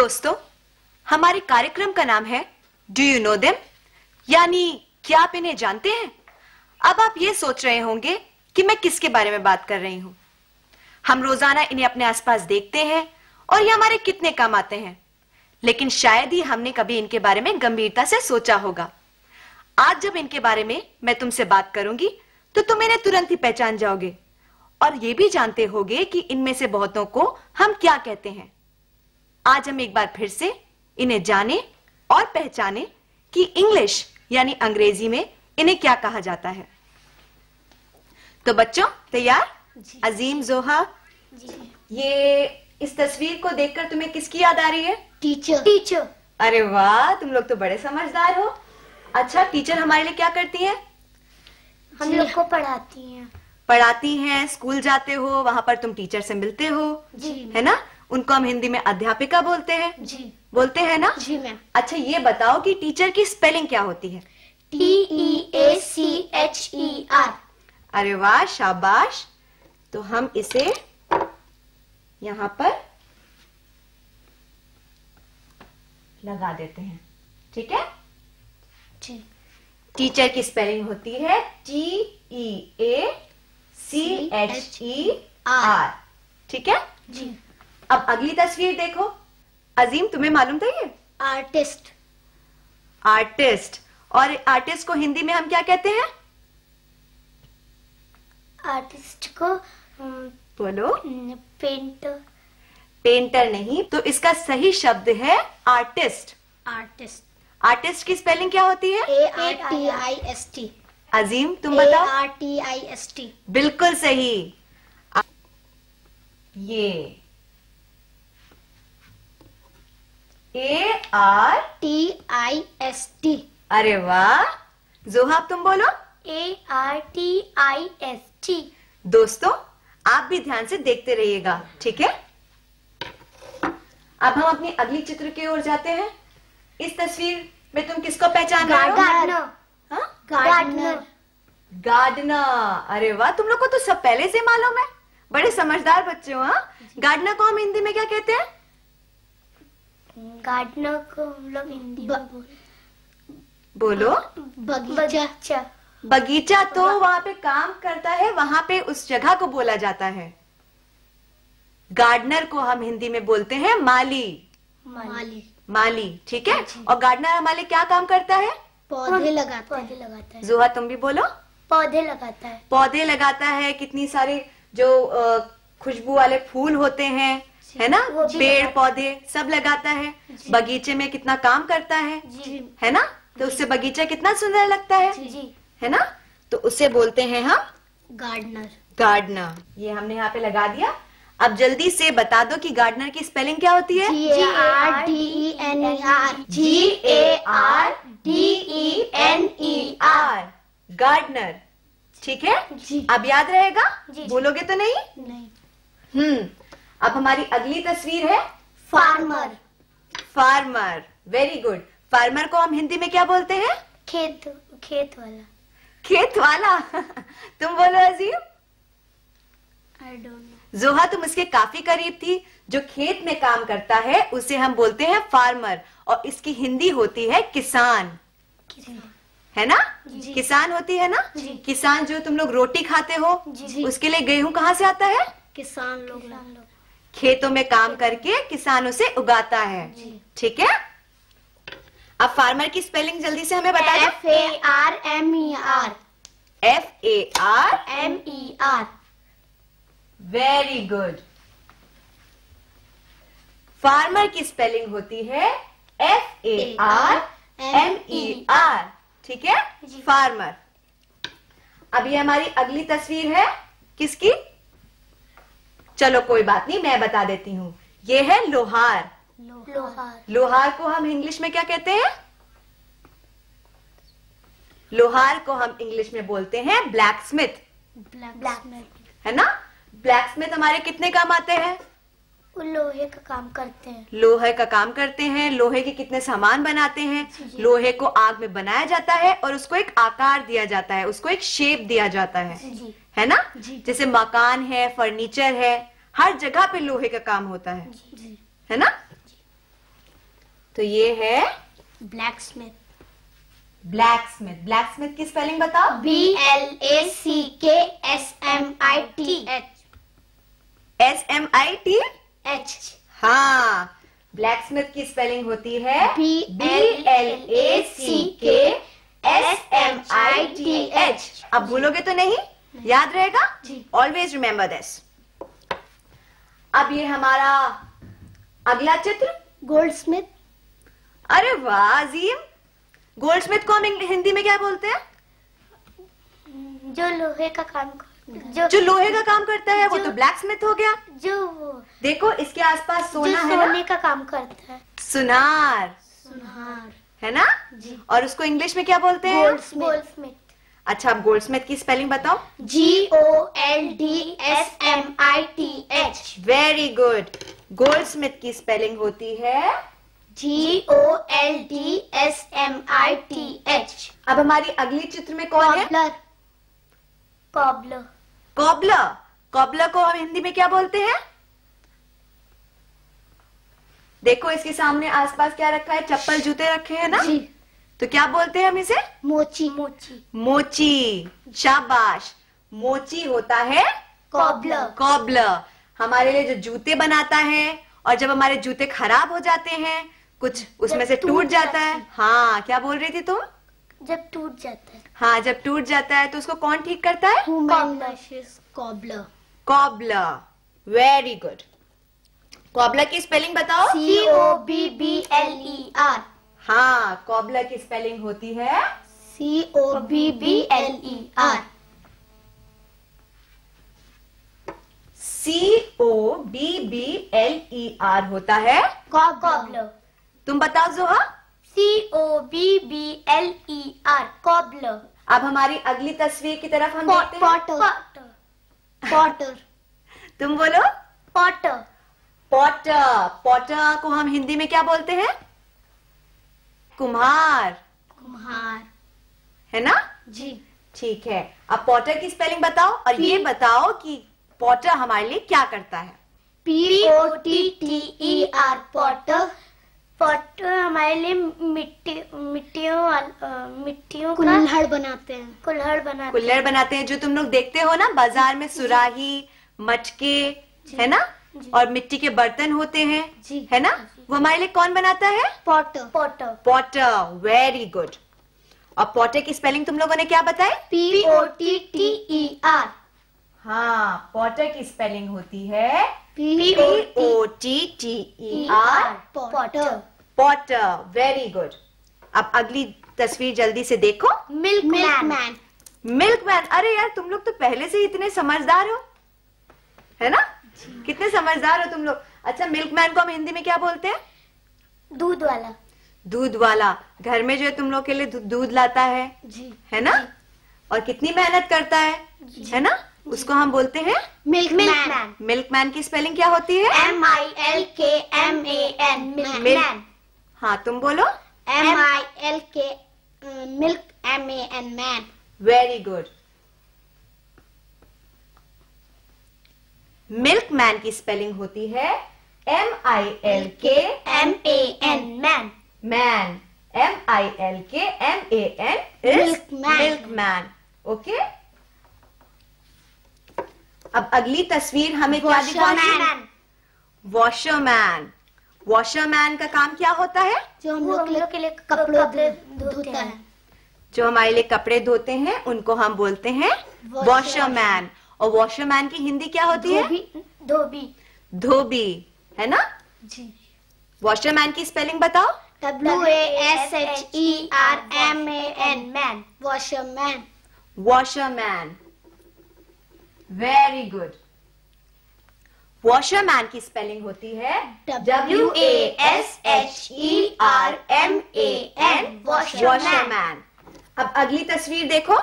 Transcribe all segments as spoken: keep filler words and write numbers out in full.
दोस्तों, हमारे कार्यक्रम का नाम है डू यू नो देम, यानी क्या आप इन्हें जानते हैं। अब आप ये सोच रहे होंगे कि मैं किसके बारे में बात कर रही हूं। हम रोजाना इन्हें अपने आसपास देखते हैं और ये हमारे कितने काम आते हैं, लेकिन शायद ही हमने कभी इनके बारे में गंभीरता से सोचा होगा। आज जब इनके बारे में मैं तुमसे बात करूंगी तो तुम इन्हें तुरंत ही पहचान जाओगे और ये भी जानते होगे कि इनमें से बहुतों को हम क्या कहते हैं। आज हम एक बार फिर से इन्हें जाने और पहचाने कि इंग्लिश यानी अंग्रेजी में इन्हें क्या कहा जाता है। तो बच्चों तैयार? अजीम, जोहा, ये इस तस्वीर को देखकर तुम्हें किसकी याद आ रही है? टीचर। टीचर। अरे वाह, तुम लोग तो बड़े समझदार हो। अच्छा, टीचर हमारे लिए क्या करती है? हम लोग को पढ़ाती हैं। पढ़ाती हैं, स्कूल जाते हो, वहां पर तुम टीचर से मिलते हो, जी, है ना? उनको हम हिंदी में अध्यापिका बोलते हैं। जी, बोलते हैं ना? जी मैम। अच्छा, ये बताओ कि टीचर की स्पेलिंग क्या होती है? T E A C H E R. अरे वाह, शाबाश। तो हम इसे यहां पर लगा देते हैं, ठीक है? जी। टीचर की स्पेलिंग होती है T E A C H E R, ठीक है? जी। अब अगली तस्वीर देखो। अजीम, तुम्हें मालूम था ये? आर्टिस्ट। आर्टिस्ट। और आर्टिस्ट को हिंदी में हम क्या कहते हैं? आर्टिस्ट को बोलो। पेंटर। पेंटर नहीं, तो इसका सही शब्द है आर्टिस्ट। आर्टिस्ट। आर्टिस्ट की स्पेलिंग क्या होती है? A R T I S T. Azeem, तुम बताओ। A R T I S T. बिल्कुल सही। ये A R T I S T. अरे वाह। जोहा, तुम बोलो। A R T I S T. दोस्तों, आप भी ध्यान से देखते रहिएगा, ठीक है? अब हम अपनी अगली चित्र की ओर जाते हैं। इस तस्वीर में तुम किसको पहचान रहे हो? गार्डनर। हाँ? गार्डनर। गार्डनर। अरे वाह, तुम लोग को तो सब पहले से मालूम है। बड़े समझदार बच्चे हो। हाँ? गार्डनर को हम हिंदी में क्या कहते हैं? गार्डनर को हम लोग हिंदी में बोलो। बगीचा। बगीचा तो वहां पे काम करता है, वहां पे उस जगह को बोला जाता है। गार्डनर को हम हिंदी में बोलते हैं माली। माली। माली, ठीक है? और गार्डनर हमारे क्या काम करता है? पौधे लगाता है। पौधे लगाता है। जोहा, तुम भी बोलो। पौधे लगाता है। पौधे लगाता है। कितनी सारे जो खुशबू वाले फूल होते हैं, है ना, पेड़ पौधे सब लगाता है। बगीचे में कितना काम करता है, है ना? तो उससे बगीचा कितना सुंदर लगता है, जी। है ना? तो उसे बोलते हैं हम गार्डनर। गार्डनर। ये हमने यहाँ पे लगा दिया। अब जल्दी से बता दो कि गार्डनर की स्पेलिंग क्या होती है? G A R D E N E R. G A R D E N E R. Gardener, ठीक है? जी। अब याद रहेगा? जी। बोलोगे तो नहीं? नहीं। हम्म अब हमारी अगली तस्वीर है farmer. Farmer. Very good. Farmer को हम हिंदी में क्या बोलते हैं? खेत। खेत वाला। खेत वाला। तुम बोलो अजीम। I don't know. जोहा, तुम उसके काफी करीब थी। जो खेत में काम करता है उसे हम बोलते हैं फार्मर, और इसकी हिंदी होती है किसान, है ना? जी। किसान होती है ना? जी। किसान जो तुम लोग रोटी खाते हो, जी। उसके लिए गेहूं कहाँ से आता है? किसान लोग। खेतों में काम करके किसान उसे उगाता है, ठीक है? अब फार्मर की स्पेलिंग जल्दी से हमें बता दो। F A R M E R. F A R M E R. Very good. Farmer की स्पेलिंग होती है F A R M E R, ठीक है? फार्मर। अभी हमारी अगली तस्वीर है किसकी? चलो कोई बात नहीं, मैं बता देती हूँ। ये है लोहार। लोहार। लोहार को हम इंग्लिश में क्या कहते हैं? लोहार को हम इंग्लिश में बोलते हैं ब्लैक स्मिथ, है ना? ब्लैक स्मिथ हमारे कितने काम आते हैं? वो लोहे का काम करते हैं। लोहे का काम करते हैं। लोहे के कितने सामान बनाते हैं। लोहे को आग में बनाया जाता है और उसको एक आकार दिया जाता है, उसको एक शेप दिया जाता है, जी। है ना? जैसे मकान है, फर्नीचर है, हर जगह पे लोहे का काम होता है, जी। है ना? तो ये है blacksmith. Blacksmith. Black Smith की स्पेलिंग बताओ. B L A C K S M I T H. S M I T H. हाँ, ब्लैक स्मिथ की स्पेलिंग होती है B B L A C K S M I T H. अब भूलोगे तो नहीं, याद रहेगा. जी. Always remember this. अब ये हमारा अगला चित्र. गोल्डस्मिथ. अरे वाह अजीम. गोल्डस्मिथ को हम इंग्लिश- हिंदी में क्या बोलते हैं? जो लोहे का काम जो जो लोहे का काम करता है वो जो- तो ब्लैक स्मिथ हो गया. जो देखो इसके आसपास जो सोना है ना, सोने का काम करता है. सुनार सुनार. है ना. जी. और उसको इंग्लिश में क्या बोलते हैं? गोल्डस्मिथ. अच्छा, अब गोल्डस्मिथ की स्पेलिंग बताओ. G O L D S M I T H. Very good. Goldsmith की स्पेलिंग होती है G O L D S M I T H. अब हमारी अगली चित्र में कौन है? कॉबलर. कॉबलर. कॉबलर. कॉबलर को हम हिंदी में क्या बोलते हैं? देखो इसके सामने आसपास क्या रखा है? चप्पल जूते रखे हैं ना. जी. तो क्या बोलते हैं हम इसे? मोची. मोची. मोची. शाबाश. मोची होता है कॉबलर. कॉबलर. हमारे लिए जो जूते बनाता है, और जब हमारे जूते खराब हो जाते हैं, कुछ उसमें जब से टूट टूट जाता जाते है. हैं. हाँ, क्या बोल रही थी तुम? जब टूट जाता है. हाँ, जब टूट जाता है तो उसको कौन ठीक करता है? Cobbler. Cobbler. Very good. Cobbler की स्पेलिंग बताओ. C O B B L E R. हाँ, कॉबलर की स्पेलिंग होती है C O B B L E R. C O B B L E R होता है कॉबलर. तुम बताओ जोहा. C O B B L E R. Cobbler. अब हमारी अगली तस्वीर की तरफ हम देखते हैं. पॉटर. पॉटर. तुम बोलो. पॉटर. पॉटर. पॉटर को हम हिंदी में क्या बोलते हैं? कुम्हार. कुम्हार. है ना. जी. ठीक है. अब पॉटर की स्पेलिंग बताओ, और ये बताओ कि पॉटर हमारे लिए क्या करता है? P O T T E R. Potter. Potter हमारे लिए मिट्टी मिट्टियों वाल- अ, मिट्टियों का कुल्हड़ बनाते हैं. कुल्हड़ बनाते हैं. कुल्हड़ बनाते हैं, जो तुम लोग देखते हो ना बाजार में, सुराही, मटके, है ना, और मिट्टी के बर्तन होते हैं, जी. है ना. वो हमारे लिए कौन बनाता है? Potter. Potter. Potter. Very good. और पॉटर की स्पेलिंग तुम लोगों ने क्या बताई? P O T T E R. हाँ, पॉटर की स्पेलिंग होती है P P O T T E R. Potter. Potter. Very good. अब अगली तस्वीर जल्दी से देखो. मिल्कमैन. मिल्कमैन. अरे यार, तुम लोग तो पहले से ही इतने समझदार हो, है ना. कितने समझदार हो तुम लोग. अच्छा, मिल्कमैन को हम हिंदी में क्या बोलते हैं? दूध वाला. दूध वाला. घर में जो है तुम लोग के लिए दू- दूध लाता है, जी. है ना, और कितनी मेहनत करता है, है ना. उसको हम बोलते हैं मिल्कमैन. मिल्कमैन. की स्पेलिंग क्या होती है? M I L K M A N. Milkman. हाँ, तुम बोलो. M I L K. Milk M A N man. Very good. Milkman की स्पेलिंग होती है M I L K M A N. Man. Man. M I L K M A N. Milkman. Milkman. Okay. अब अगली तस्वीर हमें क्या दिखाती है? वॉशरमैन. वॉशरमैन. वॉशरमैन का काम क्या होता है? जो हम वो लोग हम के लोग के लिए कपड़े कपड़े धो- धोते धोता हैं. है. जो हमारे लिए कपड़े धोते हैं उनको हम बोलते हैं Washerman. वॉशरमैन. और वॉशरमैन की हिंदी क्या होती है? धोबी. धोबी. धोबी. है ना. जी. वॉशरमैन की स्पेलिंग बताओ. W A S H E R M A N. Man. Washerman. Washerman. Very good. Washerman की स्पेलिंग होती है W A S H E R M A N. Washerman. Washerman. अब अगली तस्वीर देखो.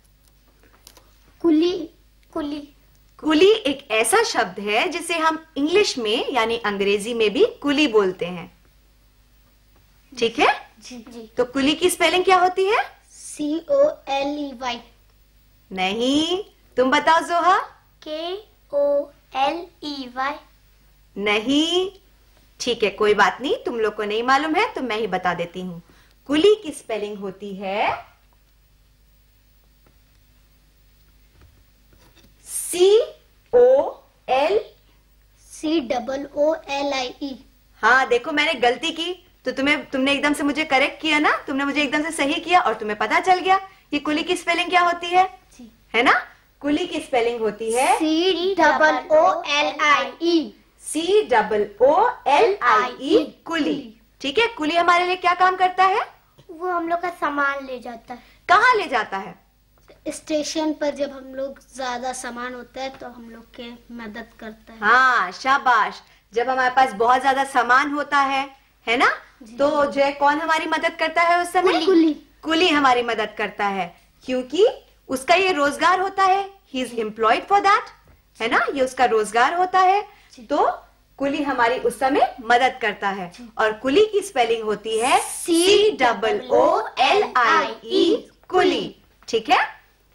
कुली. कुली. कुली एक ऐसा शब्द है जिसे हम इंग्लिश में यानी अंग्रेजी में भी कुली बोलते हैं. ठीक है. जी. जी. तो कुली की स्पेलिंग क्या होती है? C O L E Y. नहीं. तुम बताओ जोहा. K O L E Y. नहीं. ठीक है, कोई बात नहीं, तुम लोग को नहीं मालूम है तो मैं ही बता देती हूँ। कुली की स्पेलिंग होती है C O L C double O L I E. हाँ देखो, मैंने गलती की तो तुम्हें तुमने एकदम से मुझे करेक्ट किया ना, तुमने मुझे एकदम से सही किया और तुम्हें पता चल गया कि कुली की स्पेलिंग क्या होती है, है ना? कुली की स्पेलिंग होती है C double O L I E. C double O L I E, coolie. ठीक है, कुली हमारे लिए क्या काम करता है? वो हम लोग का सामान ले जाता है। कहाँ ले जाता है? स्टेशन पर जब हम लोग ज्यादा सामान होता है तो हम लोग के मदद करता है। हाँ शाबाश, जब हमारे पास बहुत ज्यादा सामान होता है है ना, तो जो है कौन हमारी मदद करता है उस समय? कुली। कुली हमारी मदद करता है, क्योंकि उसका ये रोजगार होता है, he is employed for that, है ना, ये उसका रोजगार होता है। तो कुली हमारी उस समय मदद करता है और कुली की स्पेलिंग होती है C double O L I E, coolie. ठीक है,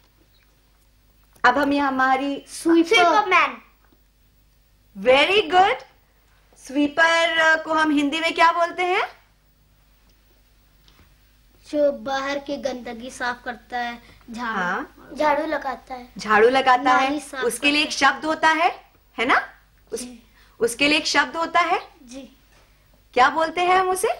अब हम यहाँ हमारी स्वीपरमैन। Very good. स्वीपर को हम हिंदी में क्या बोलते हैं? जो बाहर की गंदगी साफ करता है, झाड़ू। हाँ, झाड़ू लगाता है। झाड़ू लगाता नाली है, साफ उसके लिए एक शब्द होता है है ना, उस, उसके लिए एक शब्द होता है, जी। क्या बोलते हैं हम उसे?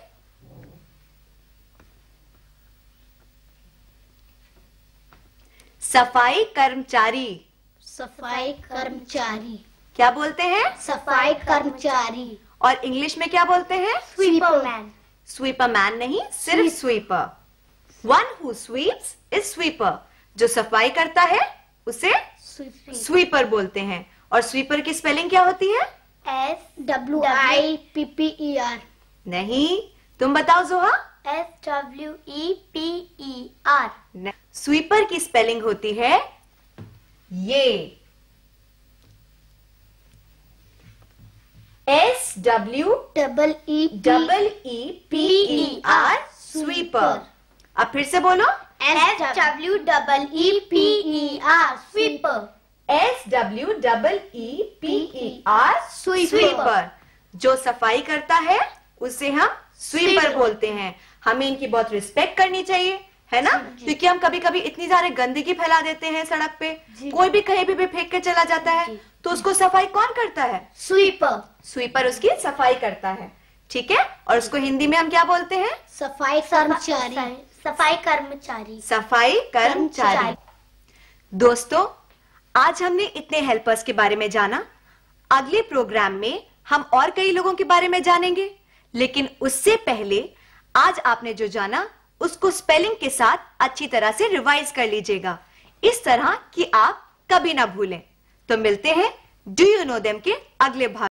सफाई कर्मचारी। सफाई कर्मचारी। क्या बोलते हैं? सफाई कर्मचारी। और इंग्लिश में क्या बोलते हैं? स्वीपरमैन। स्वीपरमैन नहीं, सिर्फ sweeper. One who sweeps is sweeper. जो सफाई करता है उसे स्वीपिंग। स्वीपर बोलते हैं। और स्वीपर की स्पेलिंग क्या होती है? S W I P P E R. नहीं, तुम बताओ जोहा। S W E P E R. Sweeper की स्पेलिंग होती है ये, S W double E double E P E R, sweeper. अब फिर से बोलो, S W double E P E R, sweeper. S W double E P E R, sweeper. जो सफाई करता है उसे हम स्वीपर बोलते हैं। हमें इनकी बहुत रिस्पेक्ट करनी चाहिए, है ना, क्योंकि हम कभी कभी इतनी सारे गंदगी फैला देते हैं सड़क पे, कोई भी कहीं भी, भी फेंक के चला जाता है, तो उसको सफाई कौन करता है? स्वीपर। स्वीपर उसकी सफाई करता है। ठीक है, और उसको हिंदी में हम क्या बोलते हैं? सफाई कर्मचारी। सफाई कर्मचारी। सफाई कर्मचारी। दोस्तों, आज हमने इतने हेल्पर्स के बारे में जाना। अगले प्रोग्राम में हम और कई लोगों के बारे में जानेंगे, लेकिन उससे पहले आज आपने जो जाना उसको स्पेलिंग के साथ अच्छी तरह से रिवाइज कर लीजिएगा, इस तरह कि आप कभी ना भूलें। तो मिलते हैं डू यू नो देम के अगले भाग